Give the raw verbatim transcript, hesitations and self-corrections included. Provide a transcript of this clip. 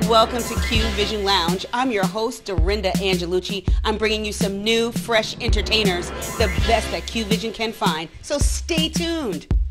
welcome to Q Vision Lounge. I'm your host, Dorinda Angelucci. I'm bringing you some new, fresh entertainers, the best that Q Vision can find. So stay tuned.